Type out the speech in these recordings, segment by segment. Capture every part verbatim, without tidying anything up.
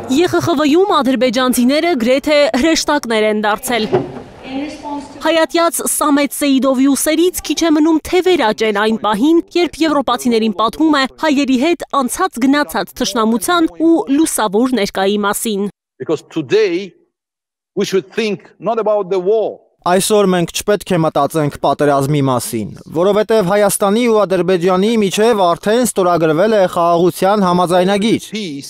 Ե Խ Խ V-ում ադրբեջանցիները գրեթե հրեշտակներ են դարձել։ Հայատյաց Սամետ Սեիդովի ուսերից քիչ է մնում թևեր աճեն այն պահին, երբ եվրոպացիներին պատմում է հայերի հետ անցած գնացած թշնամության ու լուսավոր ներկայի մասին։ Because today we should think not about the war. Այսօր մենք չպետք է մտածենք պատերազմի մասին, որովհետև Հայաստանի ու Ադրբեջանի միջև արդեն ստորագրվել է խաղաղության համաձայնագիր։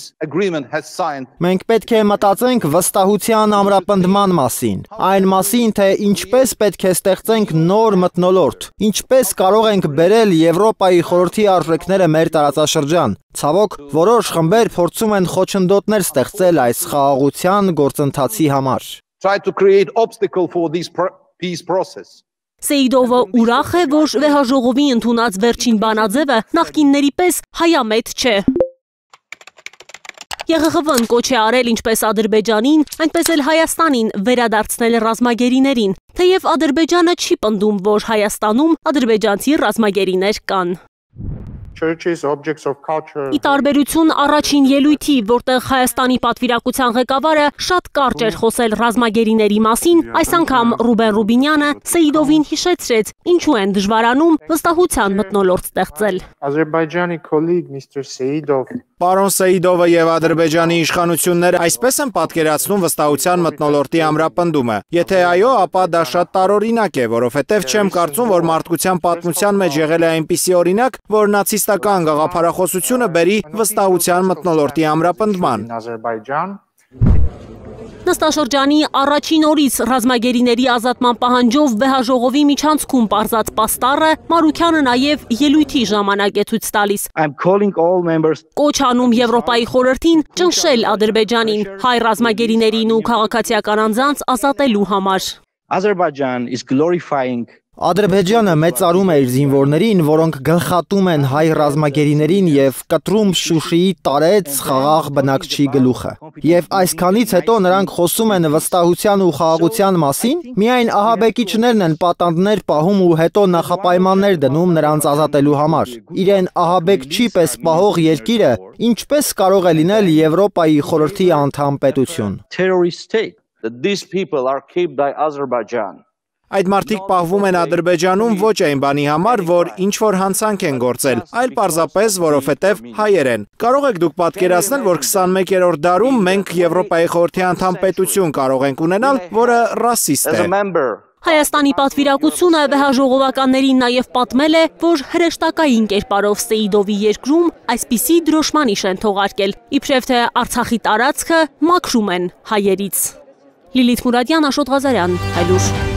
Մենք պետք է մտածենք վստահության ամրապնդման մասին, այն մասին, թե ինչպես պետք է ստեղծենք նոր մթնոլորտ, ինչպես կարող ենք բերել Եվրոպայի խորհրդի արժեքները մեր տարածաշրջան։ Ցավոք, որոշ խմբեր փորձում են խոչընդոտներ ստեղծել այս խաղաղության գործընթացի համար։ Try to create obstacle for this peace process. Սեիդովը ուրախ է, որ վեհաժողովի ընդունած վերջին բանաձևը նախկինների պես հայամետ չէ։ Ե Խ Խ V-ն կոչ է արել ինչպես Ադրբեջանին, այնպես էլ Հայաստանին վերադարձնել ռազմագերիներին, թեև Ադրբեջանը չի պնդում, որ Հայաստանում ադրբեջանցի ռազմագերիներ կան։ Ի տարբերություն առաջին ելույթի, որտեղ Հայաստանի պատվիրակության ղեկավարը շատ կարճ էր խոսել ռազմագերիների մասին, այս անգամ Ռուբեն Ռուբինյանը Սեիդովին հիշեցրեց, ինչու են դժվարանում վստահության մթնոլորտ ստեղծել։ Ադրբեջանի colleague Mister Seidov Պարոն Սեիդովը եւ Ադրբեջանի իշխանությունները այսպես են պատկերացնում վստահության մթնոլորտի ամրապնդումը։ Եթե այո, ապա դա շատ տարօրինակ է, որովհետեւ չեմ կարծում, որ մարդկության պատմության մեջ եղել է այնպիսի օրինակ, որ նացիստական գաղափարախոսությունը բերի վստահության մթնոլորտի ամրապնդման։ Նստաշրջանի առաջին օրից ռազմագերիների ազատման պահանջով վեհաժողովի միջանցքում պարզած պաստառը Մարուքյանը նաև ելույթի ժամանակ է ցույց տալիս։ Կոչ անում Եվրոպայի խորհրդին ճնշել Ադրբեջանին հայ ռազմագերիներին ու քաղաքացիական անձանց ազատելու համար։ Ադրբեջանը մեծարում է իր զինվորներին, որոնք գլխատում են հայ ռազմագերիներին եւ կտրում Շուշիի տարեց խաղաղ բնակչի գլուխը։ Եվ այսքանից հետո նրանք խոսում են վստահության ու խաղաղության մասին, միայն ահաբեկիչներն են պատանդներ պահում ու հետո նախապայմաններ դնում նրանց ազատելու համար։ Իրեն ահաբեկչի պես պահող երկիրը ինչպես կարող է լինել Եվրոպայի խորհրդի անդամ պետություն։ Այդ մարդիկ պահվում են Ադրբեջանում ոչ այն բանի համար, որ ինչ-որ հանցանք են գործել, այլ պարզապես, որովհետև հայեր են։ Կարող եք դուք պատկերացնել, որ քսանմեկերորդ դարում մենք Եվրոպայի խորհրդի անդամ պետություն կարող ենք ունենալ, որը ռասիստ է։ Հայաստանի պատվիրակությունը վեհաժողովականներին նաև պատմել է, որ հրեշտակային կերպարով Սեիդովի երկրում այսպիսի դրոշմանիշ են թողարկել, իբրև թե Արցախի տարածքը մաքրում են հայերից։ Լիլիթ Մուրադյան, Աշոտ Ղազարյան, Հայլուր։